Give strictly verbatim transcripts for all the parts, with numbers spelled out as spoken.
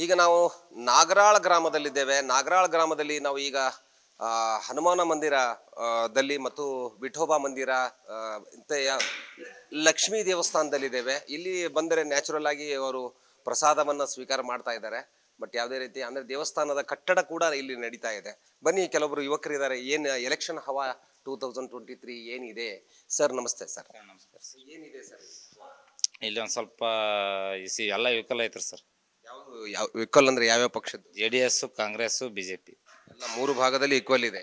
ಈಗ ನಾವು ನಾಗರಾಳ ಗ್ರಾಮದಲ್ಲಿದ್ದೇವೆ. ನಾಗರಾಳ ಗ್ರಾಮದಲ್ಲಿ ನಾವು ಈಗ ಹನುಮಾನ ಮಂದಿರ ದಲ್ಲಿ ಮತ್ತು ವಿಠೋಬಾ ಮಂದಿರ ಇಂಥ ಲಕ್ಷ್ಮೀ ದೇವಸ್ಥಾನದಲ್ಲಿದ್ದೇವೆ. ಇಲ್ಲಿ ಬಂದರೆ ನ್ಯಾಚುರಲ್ ಆಗಿ ಅವರು ಪ್ರಸಾದವನ್ನು ಸ್ವೀಕಾರ ಮಾಡ್ತಾ ಇದ್ದಾರೆ. ಬಟ್ ಯಾವುದೇ ರೀತಿ ಅಂದರೆ ದೇವಸ್ಥಾನದ ಕಟ್ಟಡ ಕೂಡ ಇಲ್ಲಿ ನಡೀತಾ ಇದೆ. ಬನ್ನಿ, ಕೆಲವೊಬ್ರು ಯುವಕರಿದ್ದಾರೆ. ಏನು ಎಲೆಕ್ಷನ್ ಹವಾ ಟೂ ತೌಸಂಡ್ ಟ್ವೆಂಟಿ ತ್ರೀ ಏನಿದೆ ಸರ್? ನಮಸ್ತೆ ಸರ್. ನಮಸ್ಕಾರ. ಏನಿದೆ ಸರ್ ಇಲ್ಲಿ ಒಂದು ಸ್ವಲ್ಪ ಇಸಿ ಎಲ್ಲ ವಿಕಲ್ ಐತ್ರಿ ಸರ್. ಯಾವ ಯಾವ ವಿಕಲ್ ಅಂದ್ರೆ ಯಾವ್ಯಾವ ಪಕ್ಷದ್ದು? J D S, Congress, B J P ಎಲ್ಲ ಮೂರು ಭಾಗದಲ್ಲಿ ಈಕ್ವಲ್ ಇದೆ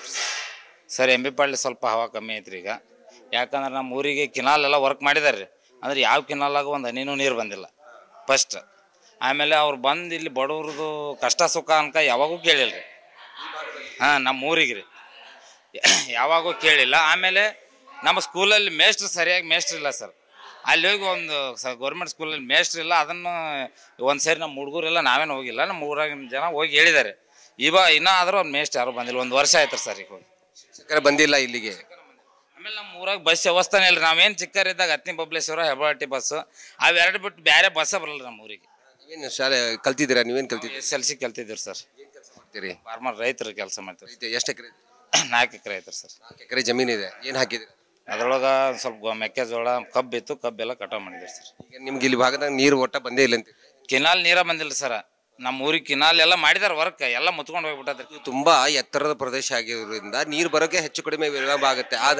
ಸರ್. ಎಂ ಬಿ ಪಾಳ್ಯ ಸ್ವಲ್ಪ ಹವಾ ಕಮ್ಮಿ ಐತ್ರಿ ಈಗ. ಯಾಕಂದ್ರೆ ನಮ್ಮ ಊರಿಗೆ ಕಿನಾಲ್ ಎಲ್ಲ ವರ್ಕ್ ಮಾಡಿದಾರೆ ರೀ. ಅಂದ್ರೆ ಯಾವ ಕಿನಾಲಾಗ ಒಂದು ಹನಿನೂ ನೀರು ಬಂದಿಲ್ಲ ಫಸ್ಟ್. ಆಮೇಲೆ ಅವ್ರು ಬಂದು ಇಲ್ಲಿ ಬಡವ್ರದ್ದು ಕಷ್ಟ ಸುಖ ಅನ್ಕ ಯಾವಾಗೂ ಕೇಳಿಲ್ಲ ರೀ. ಹಾಂ, ನಮ್ಮ ಊರಿಗೆ ರೀ ಯಾವಾಗೂ ಕೇಳಿಲ್ಲ. ಆಮೇಲೆ ನಮ್ಮ ಸ್ಕೂಲಲ್ಲಿ ಮೇಸ್ಟ್ರು ಸರಿಯಾಗಿ ಮೇಸ್ಟ್ರು ಇಲ್ಲ ಸರ್. ಅಲ್ಲಿ ಹೋಗಿ ಒಂದು ಸ ಗೌರ್ಮೆಂಟ್ ಸ್ಕೂಲಲ್ಲಿ ಮೇಸ್ಟ್ರು ಇಲ್ಲ. ಅದನ್ನು ಒಂದು ಸರಿ ನಮ್ಮ ಹುಡುಗರೆಲ್ಲ ನಾವೇನು ಹೋಗಿಲ್ಲ, ನಮ್ಮ ಊರಾಗಿನ ಜನ ಹೋಗಿ ಹೇಳಿದ್ದಾರೆ. ಇವಾಗ ಇನ್ನೂ ಆದರೂ ಒಂದು ಮೇಸ್ಟ್ ಯಾರು ಬಂದಿಲ್ಲ. ಒಂದು ವರ್ಷ ಆಯ್ತು ಸರ್ ಈಗ ಹೋಗಿ. ಶಿಕ್ಷಕರೇ ಬಂದಿಲ್ಲ ಇಲ್ಲಿಗೆ. ಆಮೇಲೆ ನಮ್ಮ ಊರಾಗ ಬಸ್ ವ್ಯವಸ್ಥೆನೇ ಇಲ್ಲ. ನಾವೇನು ಚಿಕ್ಕರಿದ್ದಾಗ ಹತ್ತನೇ ಬಬ್ಲೇಶ್ವರ, ಹೆಬ್ಬಾಟಿ ಬಸ್ಸು ಅವೆರಡು ಬಿಟ್ಟು ಬೇರೆ ಬಸ್ಸೇ ಬರಲ್ಲ ನಮ್ಮ ಊರಿಗೆ. ಏನು ಶಾಲೆ ಕಲ್ತಿದ್ದೀರಾ? ನೀವೇನು ಕಲ್ತಿದ್ದೀರಿ? ಎಸ್ ಎಲ್ ಸಿ ಕಲ್ತಿದ್ದೀರಿ ಸರ್. ಮಾಡ್ತೀರಿ? ಫಾರ್ಮರ್ ರೈತರು ಕೆಲಸ ಮಾಡ್ತೀವಿ. ಎಷ್ಟು ಎಕರೆ? ನಾಲ್ಕು ಎಕರೆ ಐತ್ರಿ ಸರ್. ನಾಲ್ಕು ಎಕರೆ ಜಮೀನು ಇದೆ. ಏನು ಹಾಕಿದ್ದೀರಿ? ಅದ್ರೊಳಗೆ ಸ್ವಲ್ಪ ಮೆಕ್ಕೆಜೋಳ, ಕಬ್ಬು ಇತ್ತು. ಕಬ್ಬೆಲ್ಲ ಕಟಾವು ಮಾಡಿದ್ದೀವಿ ಸರ್. ಈಗ ನಿಮ್ಗೆ ಇಲ್ಲಿ ಭಾಗದಾಗ ನೀರು ಒಟ್ಟ ಬಂದೇ ಇಲ್ಲ ಅಂತ? ಕಿನಾಲ್ ನೀರ ಬಂದಿಲ್ಲ ಸರ್. ನಮ್ಮ ಊರಿಗೆ ಕಿನಾಲ್ ಎಲ್ಲ ಮಾಡಿದಾರೆ ವರ್ಕ್, ಎಲ್ಲ ಮುಚ್ಕೊಂಡು ಹೋಗ್ಬಿಟ್ಟದ್ರಿ. ತುಂಬಾ ಎತ್ತರದ ಪ್ರದೇಶ ಆಗಿರೋದ್ರಿಂದ ನೀರು ಬರೋಕೆ ಹೆಚ್ಚು ಕಡಿಮೆ ವಿಳಂಬ ಆಗುತ್ತೆ. ಆದ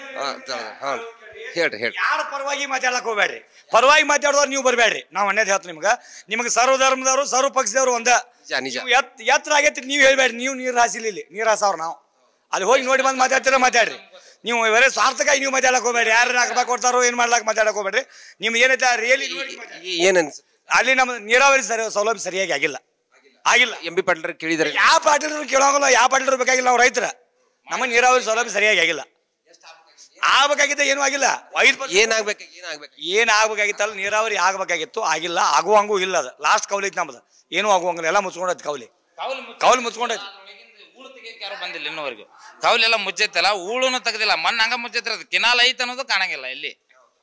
ಹಾ ಹೇಳ್ರಿ ಹೇಳ್ರಿ. ಯಾರ ಪರವಾಗಿ ಮಾತಾಡಕ್ ಹೋಗ್ಬೇಡ್ರಿ. ಪರವಾಗಿ ಮಾತಾಡೋರು ನೀವು ಬರಬೇಡ್ರಿ. ನಾವು ಅನ್ನೋದು ಹೇಳ್ತೀವಿ ನಿಮ್ಗೆ. ನಿಮ್ಗೆ ಸರ್ವ ಧರ್ಮದವರು, ಸರ್ವ ಪಕ್ಷದವರು ಒಂದ ನಿಜ. ಎತ್ ಎತ್ತರ ಆಗೈತಿ ನೀವು ಹೇಳ್ಬೇಡ್ರಿ. ನೀವು ನೀರು ಹಾಸಿಲ್ಲ, ಇಲ್ಲಿ ನೀರು ಹಾಸವ್ರು ನಾವು ಅಲ್ಲಿ ಹೋಗಿ ನೋಡಿ ಬಂದು ಮಾತಾಡ್ತೀರ ಮಾತಾಡ್ರಿ. ನೀವು ಬರೀ ಸ್ವಾರ್ಥಕ್ಕಾಗಿ ನೀವು ಮಾತಾಡಕ್ ಹೋಗ್ಬೇಡ್ರಿ. ಯಾರು ಹಾಕ್ಬೇಕು ಕೊಡ್ತಾರೋ ಏನು ಮಾಡ್ಲಾಕ ಮಾತಾಡಕ್ ಹೋಗ್ಬೇಡ್ರಿ. ನಿಮ್ಗೆ ಏನೈತೆ ರಿಯಲಿ ಏನನ್ಸ ಅಲ್ಲಿ ನಮ್ಮ ನೀರಾವರಿ ಸರಿ ಸೌಲಭ್ಯ ಸರಿಯಾಗಿ ಆಗಿಲ್ಲ ಆಗಿಲ್ಲ ಎಂ ಬಿ ಪಾಟೀಲ್ ಕೇಳಿದಾರೆ. ಯಾವ ಪಾಟೀಲರು ಕೇಳೋಂಗಿಲ್ಲ, ಯಾವ ಪಾಟೀಲರು ಬೇಕಾಗಿಲ್ಲ. ನಾವು ರೈತರ, ನಮ್ಮ ನೀರಾವರಿ ಸೌಲಭ್ಯ ಸರಿಯಾಗಿ ಆಗಿಲ್ಲ. ಆಗ್ಬೇಕಾಗಿದ್ದ ಏನೂ ಆಗಿಲ್ಲ. ಏನಾಗ್ಬೇಕು ಏನಾಗ್ಬೇಕು ಏನ್ ಆಗ್ಬೇಕಾಗಿತ್ತಲ್ಲ, ನೀರಾವರಿ ಆಗ್ಬೇಕಾಗಿತ್ತು, ಆಗಿಲ್ಲ. ಆಗುವಂಗೂ ಇಲ್ಲ. ಅದು ಲಾಸ್ಟ್ ಕೌಲಿ ಐತಿ ನಮ್ದು. ಏನೂ ಆಗುವಂಗಿಲ್ಲ. ಎಲ್ಲ ಮುಚ್ಕೊಂಡೈತಿ ಕೌಲಿ. ಕೌಲಿ ಮುಚ್ಕೊಂಡೈತಿ. ಹೂಳು ತೆಗಿಯಕ್ಕೆ ಯಾರು ಬಂದಿಲ್ಲ ಇನ್ನೂವರೆಗೂ. ಕೌಲೆಲ್ಲ ಮುಚ್ಚೈತಲ್ಲ, ಹೂಳುನು ತೆಗ್ದಿಲ್ಲ. ಮಣ್ಣು ಹಂಗ ಮುಚ್ಚೈತಿ. ಅದು ಕಿನಾಲ್ ಐತೆ ಅನ್ನೋದು ಕಾಣಂಗಿಲ್ಲ ಇಲ್ಲಿ.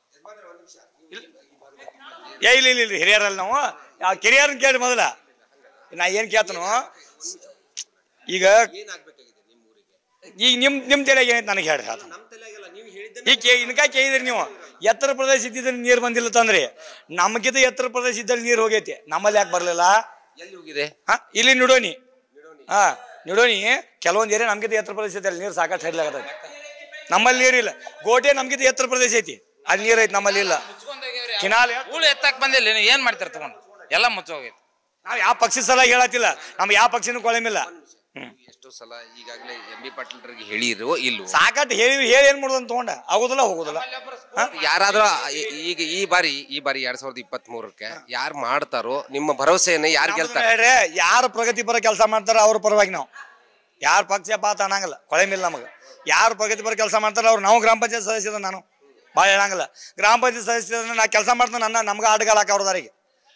ಏ ಇಲ್ಲ ಇಲ್ಲ ಇಲ್ಲ ಹಿರಿಯರಲ್ಲಿ ನಾವು ಯಾವ ಕಿರಿಯರನ್ನ ಕೇಳಿ ಮೊದಲ. ನಾ ಏನ್ ಕೇಳ್ತನು ಈಗ ಈಗ ನಿಮ್ ನಿಮ್ ತಲೆಗೆ ಏನೈತೆ ನನಗೆ ಹೇಳ್ರಿ. ಈಗ ಕೇ ಇನ್ಕ ಕೇಳಿದ್ರಿ ನೀವು. ಎತ್ತರ ಪ್ರದೇಶ ಇದ್ದಿದ್ರೆ ನೀರು ಬಂದಿಲ್ಲ ತಂದ್ರಿ. ನಮಗಿಂತ ಎತ್ತರ ಪ್ರದೇಶ ಇದ್ದಲ್ಲಿ ನೀರು ಹೋಗೈತಿ. ನಮ್ಮಲ್ಲಿ ಯಾಕೆ ಬರ್ಲಿಲ್ಲ? ಎಲ್ಲಿ ಹೋಗಿದೆ? ಹಾ, ಇಲ್ಲಿ ನಿಡೋನಿ. ಹಾ, ನಿಡೋನಿ ಕೆಲವೊಂದು ಏರಿಯಾ ನಮ್ಗಿಂತ ಎತ್ತರ ಪ್ರದೇಶ ಐತಿ. ಅಲ್ಲಿ ನೀರು ಸಾಕಷ್ಟು ಹರಿಲಾಗತ್ತೈತಿ. ನಮ್ಮಲ್ಲಿ ನೀರಿಲ್ಲ. ಗೋಟೆ ನಮ್ಗಿಂತ ಎತ್ತರ ಪ್ರದೇಶ ಐತಿ, ಅಲ್ಲಿ ನೀರು ಐತಿ. ನಮ್ಮಲ್ಲಿ ಇಲ್ಲ. ಕಿನಾಲ್ ಹೂಳು ಎತ್ತಕ್ ಬಂದಿಲ್ಲ. ಏನ್ ಮಾಡ್ತಾರೆ ತಗೊಂಡು? ಎಲ್ಲ ಮುಚ್ಚೋಗೈತಿ. ನಾವ್ ಯಾವ ಪಕ್ಷಿ ಸಲ ಹೇಳತ್ತಿಲ್ಲ. ನಮ್ಗೆ ಯಾವ ಪಕ್ಷಿನೂ ಕೊಳಮಿಲ್ಲ. ಎಷ್ಟೋ ಸಲ ಈಗಾಗಲೇ ಎಂ ಬಿ ಪಾಟೀಲ್ರಿಗೆ ಹೇಳಿರೋ ಇಲ್ವೋ? ಸಾಕಟ್ಟು ಹೇಳಿ ಹೇಳಿ ಏನ್ ಮಾಡೋದು ಅಂತ ತಗೊಂಡ ಆಗೋದಿಲ್ಲ ಹೋಗೋದಿಲ್ಲ. ಯಾರಾದ್ರೂ ಈಗ ಈ ಬಾರಿ ಈ ಬಾರಿ ಎರಡ್ ಸಾವಿರದ ಇಪ್ಪತ್ತ್ ಮೂರಕ್ಕೆ ಯಾರು ಮಾಡ್ತಾರೋ ನಿಮ್ಮ ಭರವಸೆಯನ್ನ ಯಾರು ಗೆಲ್ತಾರೆ? ಯಾರು ಪ್ರಗತಿ ಪರ ಕೆಲಸ ಮಾಡ್ತಾರ ಅವ್ರ ಪರವಾಗಿ ನಾವು. ಯಾರು ಪಕ್ಷ ಪಾತ ಅನ್ನಂಗಿಲ್ಲ, ಕೊಳಮಿಲ್ಲ ನಮಗೆ. ಯಾರು ಪ್ರಗತಿ ಪರ ಕೆಲಸ ಮಾಡ್ತಾರ ಅವ್ರು. ನಾವು ಗ್ರಾಮ ಪಂಚಾಯತ್ ಸದಸ್ಯದ, ನಾನು ಭಾಳ ಹೇಳಂಗಿಲ್ಲ. ಗ್ರಾಮ ಪಂಚಾಯತ್ ಸದಸ್ಯ ನಾ ಕೆಲಸ ಮಾಡ್ತಾನೆ. ನನ್ನ ನಮ್ಗೆ ಆಟಗಾಲಕ್ಕೆ ಅವ್ರದಾರಿಗೆ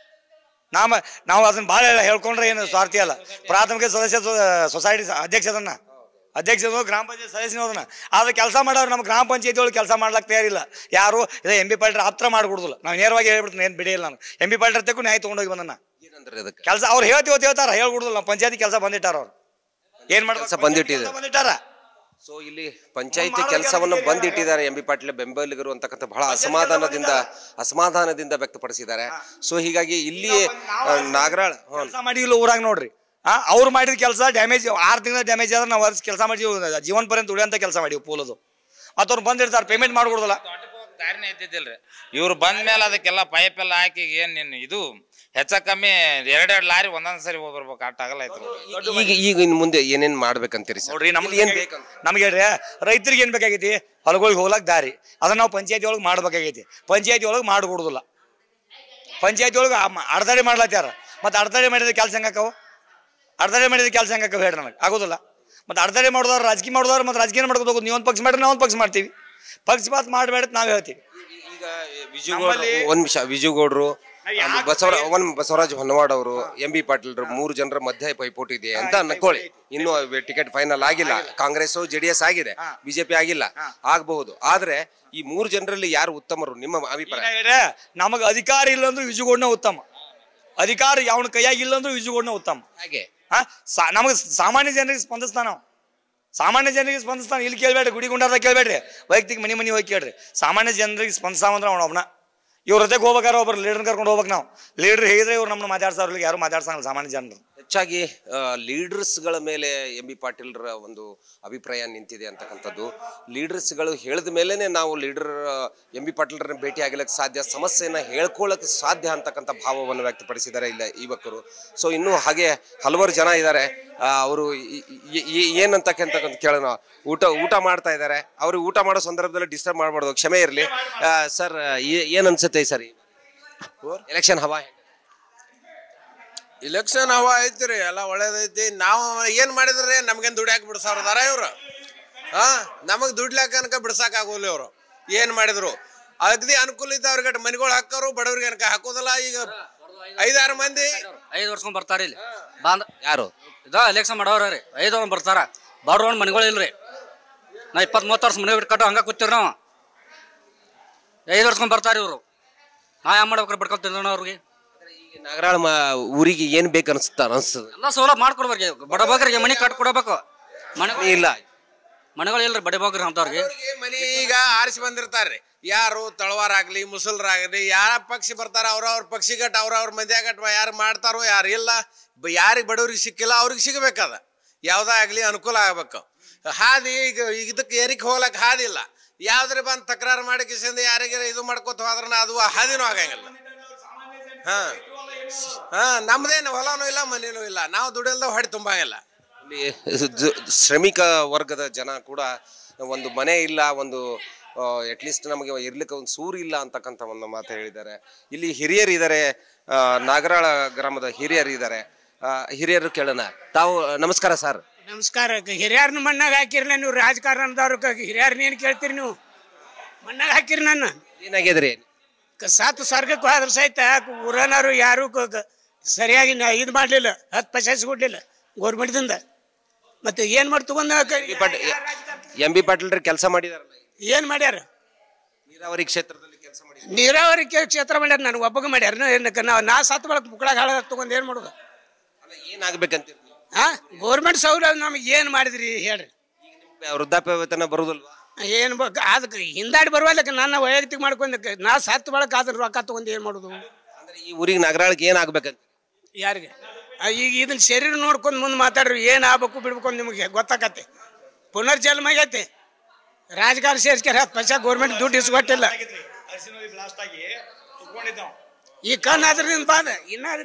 ನಾಮ ನಾವು ಅದನ್ನ ಭಾಳ ಹೇಳ್ಕೊಂಡ್ರೆ ಏನು ಸ್ವಾರ್ಥಿ ಅಲ್ಲ. ಪ್ರಾಥಮಿಕ ಸದಸ್ಯ ಸೊಸೈಟಿ ಅಧ್ಯಕ್ಷದನ್ನ ಅಧ್ಯಕ್ಷರು ಗ್ರಾಮ ಪಂಚಾಯತ್ ಸದಸ್ಯನವ್ರನ್ನ. ಆದ್ರೆ ಕೆಲಸ ಮಾಡೋರು ನಮ್ಮ ಗ್ರಾಮ ಪಂಚಾಯತಿ ಒಳಗೆ ಕೆಲಸ ಮಾಡ್ಲಿಕ್ಕೆ ತಯಾರಿಲ್ಲ ಯಾರು. ಇದೇ ಎಂ ಬಿ ಪಾಟೀಲ್ ಹತ್ರ ಮಾಡ್ಕೊಡುದಿಲ್ಲ. ನಾವು ನೇರವಾಗಿ ಹೇಳ್ಬಿಡ್ತೀನಿ, ಏನು ಬಿಡಿಲ್ಲ. ನಾನು ಎಂ ಬಿ ಪಾಟೀಲ್ ತಕ್ಕೂ ನ್ಯಾಯ ತೊಗೊಂಡೋಗಿ ಬಂದನ್ನ ಕೆಲಸ ಅವ್ರು ಹೇಳ್ತೀವಿ ಹೇಳ್ತಾರ ಹೇಳ್ಕೊಡುದಿಲ್ಲ. ನಮ್ಮ ಪಂಚಾಯತಿ ಕೆಲಸ ಬಂದಿಟ್ಟಾರ ಅವ್ರು. ಏನ್ ಮಾಡ್ಬೇಕು ಬಂದಿಟ್ಟಿದ್ದಾರೆ ಬಂದಿಟ್ಟಾರ. ಸೊ ಇಲ್ಲಿ ಪಂಚಾಯತಿ ಕೆಲಸವನ್ನು ಬಂದಿಟ್ಟಿದ್ದಾರೆ ಎಂ ಬಿ ಪಾಟೀಲ್ ಬೆಂಬಲಿಗರು ಅಂತಕ್ಕಂಥ ಬಹಳ ಅಸಮಾಧಾನದಿಂದ ಅಸಮಾಧಾನದಿಂದ ವ್ಯಕ್ತಪಡಿಸಿದ್ದಾರೆ. ಸೊ ಹೀಗಾಗಿ ಇಲ್ಲಿ ನಾಗರಾಳ್ ಕೆಲಸ ಮಾಡಿಲ್ಲ ಊರಾಗ ನೋಡ್ರಿ. ಆ ಅವ್ರು ಮಾಡಿದ ಕೆಲಸ ಡ್ಯಾಮೇಜ್ ಆರು ತಿಂಗಳ ಡ್ಯಾಮೇಜ್ ಆದ್ರೆ ನಾವು ವರ್ಷ ಕೆಲಸ ಮಾಡಿದ್ವಿ. ಜೀವನ ಪರ್ಯಂತ ಉಳಿಯಂತ ಕೆಲಸ ಮಾಡಿವಿ ಪೂಲದು. ಮತ್ತು ಅವ್ರು ಬಂದಿರ್ತಾರೆ, ಪೇಮೆಂಟ್ ಮಾಡ್ಕೊಡೋದಿಲ್ಲ. ದಾರಿನೇ ಇದ್ದಿದ್ದಿಲ್ರಿ. ಇವ್ರು ಬಂದ ಮೇಲೆ ಅದಕ್ಕೆಲ್ಲ ಪೈಪ್ ಎಲ್ಲ ಹಾಕಿ ಏನ್ ನಿನ್ನ ಇದು ಹೆಚ್ಚ ಕಮ್ಮಿ ಎರಡೆರಡು ಲಾರಿ ಒಂದೊಂದ್ ಸರಿ ಹೋಗಿ ಬರ್ಬೇಕು. ಆಟ ಆಗಲ್ಲ ಐತ್ರಿ. ಈಗ ಈಗ ಇನ್ನು ಮುಂದೆ ಏನೇನ್ ಮಾಡ್ಬೇಕಂತೀರಿ ನೋಡ್ರಿ? ನಮ್ಗೆ ಏನ್ ಬೇಕು ನಮ್ಗೆ ಹೇಳ್ರಿ, ರೈತರಿಗೆ ಏನ್ ಬೇಕಾಗೈತಿ? ಹೊಲಗಳಿಗೆ ಹೋಗ್ಲಾಕ್ ದಾರಿ. ಅದನ್ನ ನಾವು ಪಂಚಾಯತಿ ಒಳಗೆ ಮಾಡ್ಬೇಕಾಗೈತಿ. ಪಂಚಾಯತಿ ಒಳಗೆ ಮಾಡಿಕೊಡುದಿಲ್ಲ. ಪಂಚಾಯತಿ ಒಳಗೆ ಅಡ್ದಾಡಿ ಮಾಡ್ಲತ್ತಾರ. ಮತ್ತೆ ಅಡ್ದಾಡಿ ಮಾಡಿದ ಕೆಲಸ ಹೆಂಗಾಕವು? ಅಡ್ದಾಡಿ ಮಾಡಿದ ಕೆಲಸ ಹೆಂಗಾಕವು ಹೇಳ್ರಿ? ನನಗೆ ಆಗೋದಿಲ್ಲ. ಮತ್ತೆ ಅಡ್ದಾಡಿ ಮಾಡೋದವ್ರು ರಾಜಕೀಯ ಮಾಡೋದವ್ರು ಮತ್ತೆ ರಾಜಕೀಯ ಮಾಡ್ಕೋತ ಹೋಗೋದು. ನೀವು ಒಂದು ಪಕ್ಷ ಮಾಡ್ರಿ, ನಾವು ಒಂದು ಪಕ್ಷ ಮಾಡ್ತೀವಿ. ಪಕ್ಷಪಾತ ಮಾಡಬೇಡ ನಾವು ಹೇಳ್ತೀವಿ. ಈಗ ವಿಜಯಗೌಡ ಒಂದ್ ನಿಮಿಷ ವಿಜಯಗೌಡರು ಬಸವರ ಒನ್ ಬಸವರಾಜ ಹೊನ್ನವಾಡ್ ಅವರು ಎಂ ಬಿ ಪಾಟೀಲ್ರು ಮೂರು ಜನರ ಮಧ್ಯೆ ಪೈಪೋಟಿ ಇದೆ ಅಂತ ಅನ್ಕೊಳ್ಳಿ. ಇನ್ನು ಟಿಕೆಟ್ ಫೈನಲ್ ಆಗಿಲ್ಲ. ಕಾಂಗ್ರೆಸ್ ಜೆಡಿಎಸ್ ಆಗಿದೆ, ಬಿಜೆಪಿ ಆಗಿಲ್ಲ. ಆಗಬಹುದು. ಆದ್ರೆ ಈ ಮೂರು ಜನರಲ್ಲಿ ಯಾರು ಉತ್ತಮರು ನಿಮ್ಮ ಅಭಿಪ್ರಾಯ? ನಮಗ ಅಧಿಕಾರ ಇಲ್ಲ ಅಂದ್ರೆ ವಿಜಯಗೌಡನ ಉತ್ತಮ. ಅಧಿಕಾರ ಯಾವನ ಕೈಯಾಗಿಲ್ಲ ಅಂದ್ರೂ ವಿಜಯಗೌಡನ ಉತ್ತಮ. ಹಾಗೆ ಹಾ ಸಾ ನಮಗೆ ಸಾಮಾನ್ಯ ಜನರಿಗೆ ಸ್ಪಂದಿಸ್ತಾನ ನಾವು, ಸಾಮಾನ್ಯ ಜನರಿಗೆ ಸ್ಪಂದಿಸ್ತಾನೆ. ಇಲ್ಲಿ ಕೇಳಬೇಡ್ರಿ, ಗುಡಿ ಗುಂಡಾರ್ದಾಗ ಕೇಳಬೇಡ್ರಿ, ವೈಯಕ್ತಿಕ ಮನೆ ಮನೆ ಹೋಗಿ ಕೇಳ್ರಿ. ಸಾಮಾನ್ಯ ಜನರಿಗೆ ಸ್ಪಂದಿಸ್ತಾವಂದ್ರೆ ಅವ್ನು ಒಬ್ಬನ. ಇವ್ರ ಜೊತೆಗೆ ಹೋಗ್ಬೇಕಾರೆ ಒಬ್ಬರು ಲೀಡರ್ ಕರ್ಕೊಂಡು ಹೋಗ್ಬೇಕು ನಾವು. ಲೀಡರ್ ಹೇಳಿದ್ರೆ ಇವ್ರು ನಮ್ಮನ್ನ ಮಾತಾಡ್ಸೋರ್ಲಿಕ್ಕೆ ಯಾರು ಮಾತಾಡ್ಸಂಗಿಲ್ಲ ಸಾಮಾನ್ಯ ಜನರು. ಹೆಚ್ಚಾಗಿ ಲೀಡರ್ಸ್ಗಳ ಮೇಲೆ ಎಂ ಬಿ ಪಾಟೀಲ್ರ ಒಂದು ಅಭಿಪ್ರಾಯ ನಿಂತಿದೆ ಅಂತಕ್ಕಂಥದ್ದು. ಲೀಡರ್ಸ್ಗಳು ಹೇಳಿದ ಮೇಲೇ ನಾವು ಲೀಡರ್ ಎಂ ಬಿ ಪಾಟೀಲ್ರನ್ನ ಭೇಟಿ ಆಗಲಿಕ್ಕೆ ಸಾಧ್ಯ, ಸಮಸ್ಯೆಯನ್ನು ಹೇಳ್ಕೊಳ್ಳೋಕೆ ಸಾಧ್ಯ ಅಂತಕ್ಕಂಥ ಭಾವವನ್ನು ವ್ಯಕ್ತಪಡಿಸಿದ್ದಾರೆ ಇಲ್ಲ ಯುವಕರು. ಸೊ ಇನ್ನೂ ಹಾಗೆ ಹಲವಾರು ಜನ ಇದ್ದಾರೆ. ಅವರು ಏನಂತಕ್ಕಂತ ಕೇಳೋಣ. ಊಟ ಊಟ ಮಾಡ್ತಾ ಇದ್ದಾರೆ. ಅವರು ಊಟ ಮಾಡೋ ಸಂದರ್ಭದಲ್ಲಿ ಡಿಸ್ಟರ್ಬ್ ಮಾಡಬಾರ್ದು, ಕ್ಷಮೆ ಇರಲಿ. ಸರ್ ಏನು ಅನ್ಸುತ್ತೆ ಸರ್ ಎಲೆಕ್ಷನ್ ಹವಾ? ಇಲೆಕ್ಷನ್ ಹವಾ ಐತ್ರಿ, ಎಲ್ಲ ಒಳ್ಳೇದೈತಿ. ನಾವು ಏನ್ ಮಾಡಿದ್ರೆ ನಮ್ಗೇನ್ ದುಡ್ಯಾಕ ಬಿಡ್ಸಾರದಾರ ಇವ್ರು? ಹಾ ನಮಗ್ ದುಡ್ಲಾಕ ಅನ್ಕ ಬಿಡ್ಸಾಕ ಆಗೋಲ್ಲ ಇವ್ರು. ಏನ್ ಮಾಡಿದ್ರು ಅಗದಿ ಅನುಕೂಲ ಇದ್ದ ಅವ್ರಿಗೆ ಮನೆಗಳು ಹಾಕೋರು, ಬಡವ್ರಿಗೆ ಅನ್ಕ ಹಾಕೋದಲ್ಲ. ಈಗ ಐದಾರು ಮಂದಿ ಐದು ವರ್ಷ ಬರ್ತಾರ ಇಲ್ಲಿ ಬಂದ್ ಯಾರು ಇದ ಎಲೆಕ್ಷನ್ ಮಾಡೋರ ರೀ. ಐದು ವರ್ಷ ಬರ್ತಾರ, ಬಡವ್ರ ಮನೆಗಳು ಇಲ್ರಿ. ನಾ ಇಪ್ಪತ್ತ್ ಮೂವತ್ತು ವರ್ಷ ಮನೆ ಬಿಟ್ಟು ಕಟ್ಟು ಹಂಗ ಕೂತಿರಿ ನಾವು. ಐದು ವರ್ಷ ಬರ್ತಾರ ಇವ್ರು. ನಾ ಯಾವ ಮಾಡ್ಬೇಕ್ರಿ ಬಡ್ಕೊಳ್ತಿದ್ದ ಅವ್ರಿಗೆ. ನಾಗರಾಳ ಊರಿಗೆ ಏನ್ ಬೇಕು ಅನ್ಸುತ್ತ ಅನ್ಸ್ತದ? ಎಲ್ಲ ಸೌಲಭ್ಯ ಮಾಡ್ಕೊಡ್ಬೇಕು, ಬಡಬಗ್ರಿಗೆ ಮನೆ ಕಟ್ ಕೊಡಬೇಕು. ಮನೆ ಇಲ್ಲ, ಮನೆಗಳು ಇಲ್ರಿ ಬಡಬಗ್ರಿ ಅಂತವ್ರಿಗೆ. ಮನಿ ಈಗ ಆರಿಸಿ ಬಂದಿರ್ತಾರ್ರಿ. ಯಾರು ತಳವಾರ ಆಗ್ಲಿ ಮುಸಲ್ರಾಗ್ಲಿ ಯಾರ ಪಕ್ಷ ಬರ್ತಾರ ಅವ್ರವ್ರ ಪಕ್ಷಿ ಗಟ್ ಅವ್ರವ್ರ ಮಂದ್ಯಾಗಟ್ ಯಾರು ಮಾಡ್ತಾರೋ ಯಾರು ಇಲ್ಲ. ಯಾರಿಗೆ ಬಡವ್ರಿಗೆ ಸಿಕ್ಕಿಲ್ಲ ಅವ್ರಿಗೆ ಸಿಗಬೇಕದ. ಯಾವ್ದೇ ಆಗ್ಲಿ ಅನುಕೂಲ ಆಗ್ಬೇಕು. ಹಾದಿ ಈಗ ಇದಕ್ಕೆ ಏರಿಕೆ ಹೋಗ್ಲಕ್ ಹಾದಿಲ್ಲ. ಯಾವ್ದ್ರ ಬಂದು ತಕರಾರು ಮಾಡಿ ಕಿಸಿಂದ ಯಾರಿಗಾರ ಇದು ಮಾಡ್ಕೊತ ಹೋದ್ರ ಅದು ಹಾದಿನೂ ಆಗಂಗಿಲ್ಲ. ಹಾ ಹಾ ನಮ್ದೇನು ಹೊಲನೂ ಇಲ್ಲ ಮನೇನೂ ಇಲ್ಲ, ನಾವು ದುಡಿಲ್ದ ಹೊಡೆ ತುಂಬಂಗಿಲ್ಲ. ಶ್ರಮಿಕ ವರ್ಗದ ಜನ ಕೂಡ ಒಂದು ಮನೆ ಇಲ್ಲ, ಒಂದು ಅಟ್ಲೀಸ್ಟ್ ನಮಗೆ ಇರ್ಲಿಕ್ಕೆ ಒಂದು ಸೂರು ಇಲ್ಲ ಅಂತಕ್ಕಂಥ ಒಂದು ಮಾತು ಹೇಳಿದ್ದಾರೆ. ಇಲ್ಲಿ ಹಿರಿಯರು ಇದ್ದಾರೆ, ನಾಗರಾಳ ಗ್ರಾಮದ ಹಿರಿಯರು ಇದ್ದಾರೆ. ಹಿರಿಯರು ಕೇಳೋಣ. ತಾವು ನಮಸ್ಕಾರ ಸರ್. ನಮಸ್ಕಾರ. ಹಿರಿಯರ್ನ ಮಣ್ಣಾಗ ಹಾಕಿರಿ ನೀವು, ರಾಜಕಾರಣದವ್ರ ಹಿರಿಯರ್ನ ಏನು ಕೇಳ್ತೀರಿ ನೀವು? ಮಣ್ಣಾಗ ಹಾಕಿರಿ ನನ್ನ. ಏನಾಗ್ಯದ್ರಿ? ಸಾತು ಸ್ವರ್ಗಕ್ಕೆ ಹೋದ್ರ ಸಹಿತ ಊರನವರು ಯಾರು ಸರಿಯಾಗಿ ಇದು ಮಾಡಲಿಲ್ಲ, ಹತ್ತು ಪೈಸೆ ಕೊಡ್ಲಿಲ್ಲ ಗೌರ್ಮೆಂಟ್ದಿಂದ. ಮತ್ತೆ ಏನು ಮಾಡಿ ತಗೊಂಡ ಎಂ ಬಿ ಪಾಟೀಲ್ರ ಕೆಲಸ ಮಾಡಿದಾರಲ್ಲ, ಏನು ಮಾಡ್ಯಾರ? ನೀರಾವರಿ ಕ್ಷೇತ್ರದಲ್ಲಿ ಕೆಲಸ ಮಾಡಿ, ನೀರಾವರಿ ಕ್ಷೇತ್ರ ಮಾಡ್ಯಾರ. ನನಗೆ ಒಬ್ಬಗ ಮಾಡ್ಯಾರ. ನಾವು ನಾ ಸತ್ತು ಬಳಕ ಮುಕ್ಕಳಾಗ ಹಾಳ ತಗೊಂಡು ಏನು ಮಾಡೋದು? ಏನಾಗ್ಬೇಕಂತೀರಿ? ಹಾ ಗೌರ್ಮೆಂಟ್ ಸೌಲಭ್ಯ ನಮಗೆ ಏನು ಮಾಡಿದ್ರಿ ಹೇಳ್ರಿ? ವೃದ್ಧಾಪ್ಯ ವೇತನ ಬರುದಿಲ್ವಾ? ಏನು ಅದಕ್ಕೆ ಹಿಂದಾಡಿ ಬರುವಲ್ಲಕ್ಕೆ ನನ್ನ ವೈಯಕ್ತಿಕ ಮಾಡ್ಕೊಂಡಕ್ಕೆ ನಾ ಸತ್ತು ಬಳಕ ಅದ್ರ ರೊಕ್ಕ ತಗೊಂಡು ಏನು ಮಾಡೋದು? ಅಂದ್ರೆ ಈ ಊರಿಗೆ ನಾಗರಾಳಕ್ಕೆ ಏನಾಗ್ಬೇಕಂತ ಯಾರಿಗೆ? ಈಗ ಇದನ್ನ ಶರೀರ ನೋಡ್ಕೊಂಡು ಮುಂದೆ ಮಾತಾಡ್ರಿ. ಏನು ಆಗ್ಬೇಕು ಬಿಡ್ಬೇಕು ಅಂತ ನಿಮಗೆ ಗೊತ್ತಾಕತ್ತೆ. ಪುನರ್ಜನ್ಮ ಆಗೈತೆ. ರಾಜಕಾರಣ ಸೇರಿಸ್ಕೆ ಹತ್ತು ಪೈಸೆ ಗೌರ್ಮೆಂಟ್ ದುಡ್ಡು ಇಸ್ಕೊಟ್ಟಿಲ್ಲ. ಈ ಕಣ್ಣು ಅದ್ರಿಂದ ಬಾದ ಇನ್ನಾದ್ರೂ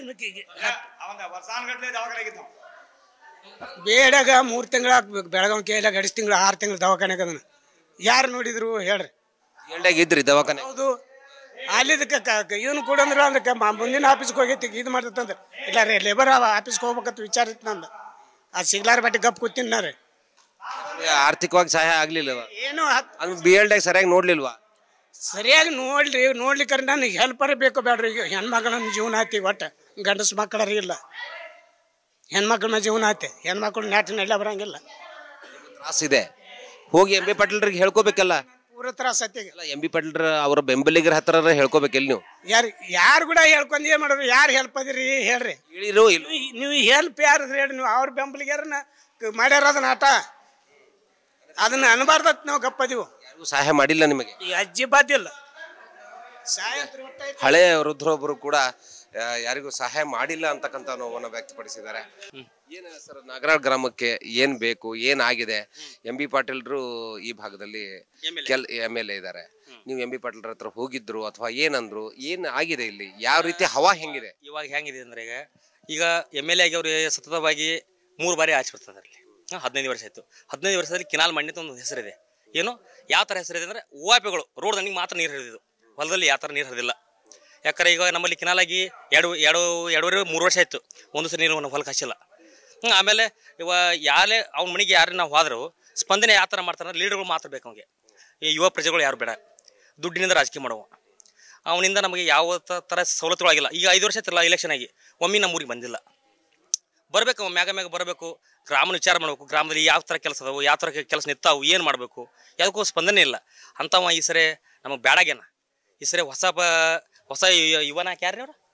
ಬೇಡಾಗ ಮೂರು ತಿಂಗಳ ಬೆಳಗಾವಿ ಕೇಳಿದಾಗ ಗಡಿಸ್ ತಿಂಗಳು ಆರು ತಿಂಗಳು ದವಾಖಾನೆಗೆ ಅದನ್ನ ಯಾರು ನೋಡಿದ್ರು ಹೇಳ್ರಿ? ಇದ್ರಿ ದವಾಖಾನೆ? ಹೌದು. ಅಲ್ಲಿದಕ್ಕೆ ಇದನ್ನು ಕೂಡ ಅಂದ್ರೆ ಅದಕ್ಕೆ ಮುಂದಿನ ಆಫೀಸ್ಗೆ ಹೋಗೈತಿ ಇದು ಮಾಡ್ತಂದ್ರೆ ಇಲ್ಲ ರೀ ಲೇಬರ್ ಆಫೀಸ್ಗೆ ಹೋಗ್ಬೇಕಂತ ವಿಚಾರ ಇತ್ತು ನಂದು. ಅದು ಸಿಗ್ಲಾರ ಬಟ್ಟೆ ಗಪ್ ಕೂತಿನ ರೀ. ಆರ್ಥಿಕವಾಗಿ ಸಹಾಯ ಆಗ್ಲಿಲ್ಲ ಏನು? ಬಿ ಎಲ್ ಡ್ಯಾಗ ಸರಿಯಾಗಿ ನೋಡ್ಲಿಲ್ವಾ? ಸರಿಯಾಗಿ ನೋಡ್ರಿ, ನೋಡ್ಲಿಕ್ಕೆ ನನಗೆ ಹೆಲ್ಪರೇ ಬೇಕು ಬೇಡ್ರಿ. ಈಗ ಹೆಣ್ಮಕ್ಳನ್ನ ಜೀವನ ಆಯ್ತಿ, ಒಟ್ಟು ಗಂಡಸು ಮಕ್ಕಳರಿ ಇಲ್ಲ, ಹೆಣ್ಮಕ್ಳ ಮೇಲೆ ಜೀವನ ಆಯ್ತಿ. ಹೆಣ್ಮಕ್ಳು ನಾಟಿನೆಲ್ಲ ಬರಂಗಿಲ್ಲ, ತ್ರಾಸಿದೆ. ಹೋಗಿ ಎಂ ಬಿ ಪಾಟೀಲ್ರಿಗೆ ಹೇಳ್ಕೋಬೇಕಲ್ಲ. ಪೂರ ತ್ರಾಸ ಐತಿ. ಎಂ ಬಿ ಪಾಟೀಲ್ರ ಅವ್ರ ಬೆಂಬಲಿಗರ ಹತ್ರ ಹೇಳ್ಕೋಬೇಕಿಲ್ಲ ನೀವು? ಯಾರು ಯಾರು ಕೂಡ ಹೇಳ್ಕೊಂಡು ಏನು ಮಾಡೋರು? ಯಾರು ಹೆಲ್ಪ್ ಅದಿರಿ ಹೇಳ್ರಿ? ಹೇಳಿರೋ ಇಲ್ಲ ನೀವು ಹೆಲ್ಪ್ ಯಾರು ಹೇಳಿ? ನೀವು ಅವ್ರ ಬೆಂಬಲಿಗಾರನ ಮಾಡ್ಯಾರ ಅದನ್ನ ಆಟ, ಅದನ್ನ ಅನ್ಬಾರ್ದತ್ ನಾವು ಗಪ್ಪದಿವು. ಯಾರಿಗೂ ಸಹಾಯ ಮಾಡಿಲ್ಲ ನಿಮಗೆ? ಈ ಅಜ್ಜಿ ಬಾದಿಲ್ಲ ಸಹಾಯ. ಹಳೆ ವೃದ್ಧರೊಬ್ಬರು ಕೂಡ ಯಾರಿಗೂ ಸಹಾಯ ಮಾಡಿಲ್ಲ ಅಂತಕ್ಕಂಥ ನೋವನ್ನು ವ್ಯಕ್ತಪಡಿಸಿದ್ದಾರೆ. ಏನ ಸರ್ ನಾಗರಾಳ್ ಗ್ರಾಮಕ್ಕೆ ಏನ್ ಬೇಕು, ಏನಾಗಿದೆ? ಎಂ ಬಿ ಪಾಟೀಲ್ರು ಈ ಭಾಗದಲ್ಲಿ ಕೆಲ್ ಎಮ್ ಎಲ್ ಎ ಇದ್ದಾರೆ. ನೀವು ಎಂ ಬಿ ಪಾಟೀಲ್ರ ಹತ್ರ ಹೋಗಿದ್ರು ಅಥವಾ ಏನಂದ್ರು? ಏನ್ ಆಗಿದೆ ಇಲ್ಲಿ? ಯಾವ ರೀತಿ ಹವಾ ಹೆಂಗಿದೆ ಇವಾಗ? ಹೆಂಗಿದೆ ಅಂದ್ರೆ ಈಗ ಈಗ ಎಮ್ ಎಲ್ ಎ ಆಗಿ ಅವ್ರು ಸತತವಾಗಿ ಮೂರು ಬಾರಿ ಆಚೆ ಬರ್ತದೆ ಅಲ್ಲಿ. ಹದಿನೈದು ವರ್ಷ ಆಯ್ತು. ಹದಿನೈದು ವರ್ಷದಲ್ಲಿ ಕಿನಾಲ್ ಮಣ್ಣಿತ ಒಂದು ಹೆಸರಿದೆ. ಏನು ಯಾವ ಥರ ಹೆಸರಿದೆ ಅಂದರೆ ಓವಾಪಿಗಳು ರೋಡ್ ದಂಡಿಗೆ ಮಾತ್ರ ನೀರು ಹರಿದಿದ್ದು, ಹೊಲದಲ್ಲಿ ಯಾವ ಥರ ನೀರು ಹರಿದಿಲ್ಲ. ಯಾಕಂದ್ರೆ ಈಗ ನಮ್ಮಲ್ಲಿ ಕಿನಾಲಾಗಿ ಎರಡು ಎರಡು ಎರಡೂವರೆ ಮೂರು ವರ್ಷ ಆಯಿತು, ಒಂದು ಸಲ ನೀರು ನಾವು ಹೊಲಕ್ಕೆ ಹಚ್ಚಿಲ್ಲ. ಹ್ಞೂ ಆಮೇಲೆ ಇವ ಯಾರೇ ಅವ್ನ ಮನೆಗೆ ಯಾರು ನಾವು ಹೋದ್ರು ಸ್ಪಂದನೆ ಯಾವ ಥರ ಮಾಡ್ತಾರೆ? ಲೀಡರ್ಗಳು ಮಾತ್ರ ಬೇಕು ಅವ್ನಿಗೆ. ಈ ಯುವ ಪ್ರಜೆಗಳು ಯಾರು ಬೇಡ, ದುಡ್ಡಿನಿಂದ ರಾಜಕೀಯ ಮಾಡುವ. ಅವನಿಂದ ನಮಗೆ ಯಾವ ಥರ ಸವಲತ್ತುಗಳಾಗಿಲ್ಲ. ಈಗ ಐದು ವರ್ಷ ಆಯ್ತಲ್ಲ ಇಲೆಕ್ಷನ್ ಆಗಿ, ಒಮ್ಮೆ ನಮ್ಮ ಊರಿಗೆ ಬಂದಿಲ್ಲ. ಬರಬೇಕು, ಮ್ಯಾಗ ಮ್ಯಾಗ ಬರಬೇಕು, ಗ್ರಾಮನ ವಿಚಾರ ಮಾಡಬೇಕು. ಗ್ರಾಮದಲ್ಲಿ ಯಾವ ಥರ ಕೆಲಸ ಅದಾವು, ಯಾವ ಥರ ಕೆಲಸ ನಿಂತಾವು, ಏನು ಮಾಡಬೇಕು, ಯಾವುದಕ್ಕೂ ಸ್ಪಂದನೆ ಇಲ್ಲ. ಅಂಥವ ಈ ಸರಿ ನಮಗೆ ಬೇಡಾಗ್ಯಾನ. ಈ ಸರಿ ಹೊಸ ಪ ಹೊಸ ಯುವನ ಯಾರ್ರಿ ಅವ್ರು?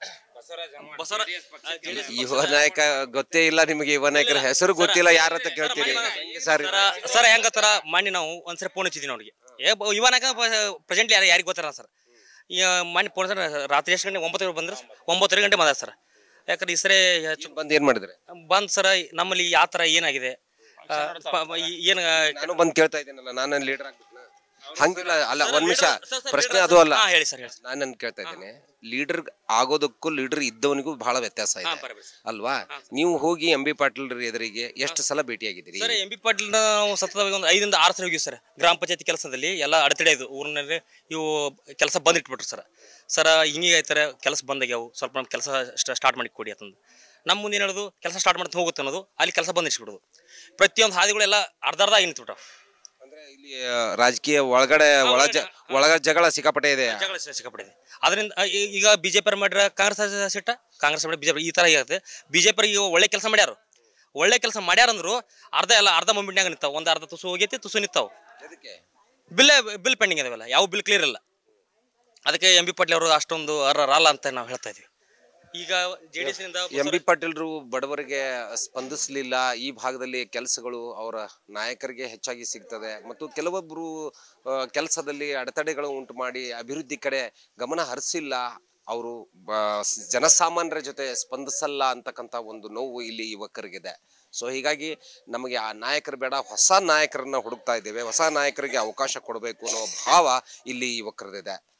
ಯುವ ನಾಯಕ ಗೊತ್ತೇ ಇಲ್ಲ ನಿಮಗೆ, ಯುವ ನಾಯಕರ ಹೆಸರು ಗೊತ್ತಿಲ್ಲ, ಯಾರ ಅಂತ ಕೇಳ್ತೀರಿ ಸರ್? ಸರ್ ಹೆಂಗತ್ತಾರ ಮೊನ್ನೆ ನಾವು ಒಂದ್ಸರಿ ಫೋನ್ ಹಚ್ಚಿದ್ವಿ ಅವ್ರಿಗೆ. ಏ ಯುವ ನಾಯಕ ಪ್ರೆಸೆಂಟ್ಲಿ ಯಾರು ಯಾರಿಗೆ ಗೊತ್ತಾರ ಸರ್. ಈಗ ಮೊನ್ನೆ ಫೋನ್ ಸರ್ ರಾತ್ರಿ ಎಷ್ಟು ಗಂಟೆ ಒಂಬತ್ತುವರೆ ಬಂದ್ರೆ ಒಂಬತ್ತುವರೆ ಗಂಟೆ ಬಂದ ಸರ್. ಯಾಕಂದ್ರೆ ಈ ಸರಿ ಬಂದು ಏನ್ ಮಾಡಿದ್ರೆ? ಬಂದ್ ಸರ್ ನಮ್ಮಲ್ಲಿ ಯಾವ ಥರ ಏನಾಗಿದೆ ಏನು ನಾನು ಬಂದು ಕೇಳ್ತಾ ಇದ್ದೀನಲ್ಲ, ನಾನು ಲೀಡರ್ ಆಗ್ಬಿಟ್ನ ಹಂಗಿಲ್ಲ. ಅಲ್ಲ ಒಂದ್ ನಿಮಿಷ, ಪ್ರಶ್ನೆ ಅದು ಅಲ್ಲ. ಹೇಳಿ ಸರ್ ಹೇಳಿ. ನಾನು ಕೇಳ್ತಾ ಇದ್ದೀನಿ, ಲೀಡರ್ ಆಗೋದಕ್ಕೂ ಲೀಡರ್ ಇದ್ದವನಿಗೂ ಬಹಳ ವ್ಯತ್ಯಾಸ ಇದೆ ಅಲ್ವಾ? ನೀವು ಹೋಗಿ ಎಂ ಬಿ ಪಾಟೀಲ್ ಎದುರಿಗೆ ಎಷ್ಟು ಸಲ ಭೇಟಿಯಾಗಿದ್ದೀರಿ? ಸರ್ ಎಂ ಬಿ ಪಾಟೀಲ್ ನಾವು ಸತತವಾಗಿ ಒಂದು ಐದರಿಂದ ಆರು ಸಲ ಹೋಗಿವಿ ಸರ್. ಗ್ರಾಮ ಪಂಚಾಯತಿ ಕೆಲಸದಲ್ಲಿ ಎಲ್ಲ ಅಡೆತಡೆ ಇದು ಊರಿನಲ್ಲಿ ಇವು ಕೆಲಸ ಬಂದ್ ಇಟ್ಬಿಟ್ರು ಸರ್. ಸರ್ ಹಿಂಗೆ ಆಯ್ತಾರೆ ಕೆಲಸ ಬಂದಾಗ್ಯಾವು, ಸ್ವಲ್ಪ ನಮ್ಮ ಕೆಲಸ ಸ್ಟಾರ್ಟ್ ಮಾಡಿ ಕೊಡಿ ಅಂತಂದು. ನಮ್ಮ ಮುಂದೆ ಏನು ಹೇಳೋದು, ಕೆಲಸ ಸ್ಟಾರ್ಟ್ ಮಾಡ್ತಾ ಹೋಗುತ್ತೆ ಅನ್ನೋದು, ಅಲ್ಲಿ ಕೆಲಸ ಬಂದ್ ಇಟ್ಬಿಡೋದು. ಪ್ರತಿಯೊಂದು ಹಾದಿಗಳೆಲ್ಲ ಅರ್ಧ ಅರ್ಧ ಆಗಿ ನಿಂತ್ಬಿಟ್ಟಾವ. ಅಂದ್ರೆ ಇಲ್ಲಿ ರಾಜಕೀಯ ಒಳಗಡೆ ಒಳ ಒಳಗ ಜಗಳ ಸಿಕ್ಕಾಪಟ್ಟೆ ಇದೆ, ಜಗಳ ಸಿಕ್ಕಾಪಟ್ಟೆ ಇದೆ. ಅದರಿಂದ ಈಗ ಬಿಜೆಪಿ ಮಾಡಿರ ಕಾಂಗ್ರೆಸ್ ಸಿಟ್ಟ, ಕಾಂಗ್ರೆಸ್ ಮಾಡಿ ಬಿಜೆಪಿ ಈ ತರ ಆಗುತ್ತೆ. ಬಿಜೆಪಿ ಈಗ ಒಳ್ಳೆ ಕೆಲಸ ಮಾಡ್ಯಾರು, ಒಳ್ಳೆ ಕೆಲಸ ಮಾಡ್ಯಾರಂದ್ರು ಅರ್ಧ ಎಲ್ಲ ಅರ್ಧ ಮೊಮೆಂಟ್ನಾಗ ನಿಂತಾವ. ಒಂದು ಅರ್ಧ ತುಸು ಹೋಗೈತಿ, ತುಸು ನಿಂತಾವ. ಬಿಲ್ ಬಿಲ್ ಪೆಂಡಿಂಗ್ ಇದಾವಲ್ಲ, ಯಾವ ಬಿಲ್ ಕ್ಲಿಯರ್ ಇಲ್ಲ. ಅದಕ್ಕೆ ಎಂ ಬಿ ಪಾಟೀಲ್ ಅವರು ಅಷ್ಟೊಂದು ಅರ್ಹರಲ್ಲ ಅಂತ ನಾವು ಹೇಳ್ತಾ ಇದೀವಿ. ಈಗ ಜೆ ಡಿ ಎಸ್ ನಿಂದ ಎಂ ಬಿ ಪಾಟೀಲ್ರು ಬಡವರಿಗೆ ಸ್ಪಂದಿಸಲಿಲ್ಲ. ಈ ಭಾಗದಲ್ಲಿ ಕೆಲಸಗಳು ಅವರ ನಾಯಕರಿಗೆ ಹೆಚ್ಚಾಗಿ ಸಿಗ್ತದೆ ಮತ್ತು ಕೆಲವೊಬ್ಬರು ಕೆಲಸದಲ್ಲಿ ಅಡೆತಡೆಗಳು ಉಂಟು ಮಾಡಿ ಅಭಿವೃದ್ಧಿ ಕಡೆ ಗಮನ ಹರಿಸಿಲ್ಲ. ಅವರು ಜನಸಾಮಾನ್ಯರ ಜೊತೆ ಸ್ಪಂದಿಸಲ್ಲ ಅಂತಕ್ಕಂಥ ಒಂದು ನೋವು ಇಲ್ಲಿ ಯುವಕರಿಗಿದೆ. ಸೊ ಹೀಗಾಗಿ ನಮಗೆ ಆ ನಾಯಕರು ಬೇಡ, ಹೊಸ ನಾಯಕರನ್ನ ಹುಡುಕ್ತಾ ಇದ್ದೇವೆ, ಹೊಸ ನಾಯಕರಿಗೆ ಅವಕಾಶ ಕೊಡಬೇಕು ಅನ್ನೋ ಭಾವ ಇಲ್ಲಿ ಯುವಕರದಿದೆ.